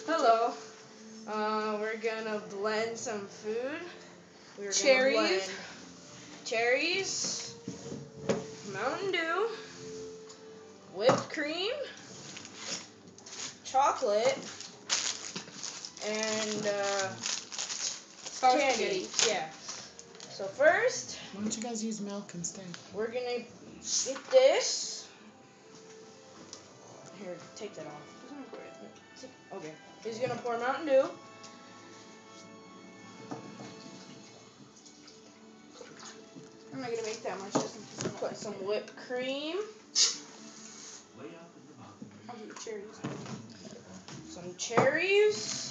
Hello. We're gonna blend some food. We're Cherries. gonna blend cherries, Mountain Dew, whipped cream, chocolate, and candy. Yeah. So first, why don't you guys use milk instead? we're gonna get this. Here, take that off. Okay. He's gonna pour Mountain Dew. I'm not gonna make that much. Just put some whipped cream. I'll do cherries. Some cherries.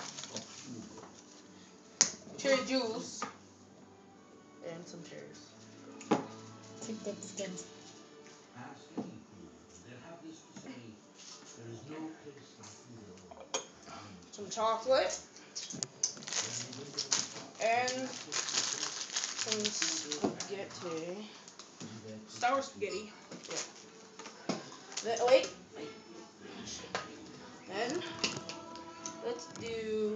Cherry juice. And some cherries. Take the stems. Some chocolate. And some spaghetti. Sour spaghetti. Wait. Then let's do.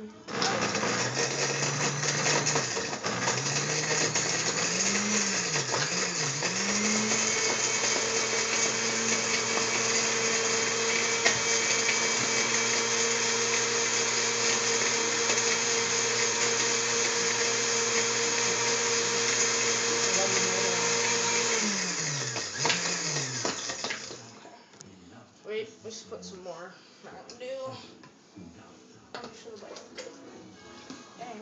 Wait, let's put some more Mountain Dew. I'm sure the bite's good. Dang.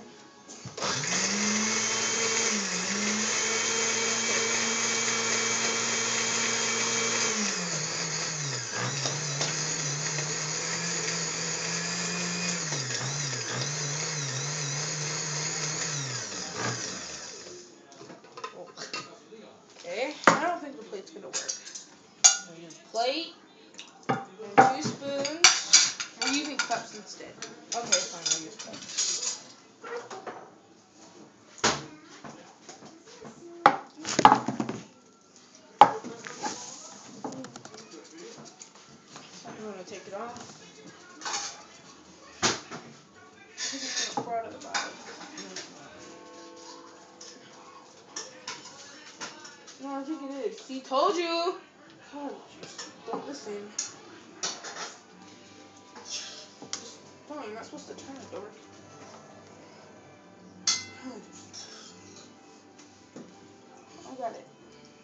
Okay. I don't think the plate's gonna work. We use plate and 2 spoons. We're using cups instead. Okay, fine. I'll use cups. I'm gonna take it off. It's gonna pour out of the bottom. No, I think it is. He told you. Oh, jeez. Don't listen. No, you're not supposed to turn it, dork. I got it.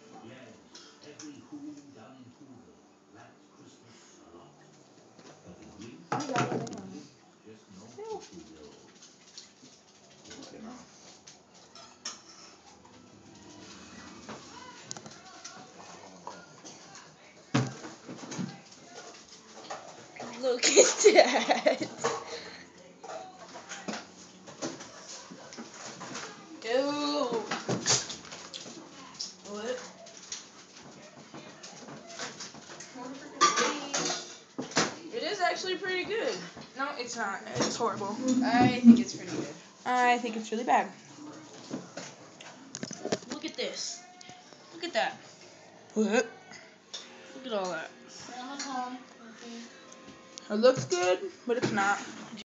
I got it. Hang on. Ew. Look at that. Ew. What? It is actually pretty good. No, it's not. It's horrible. I think it's pretty good. I think it's really bad. Look at this. Look at that. What? Look at all that. It looks good, but it's not.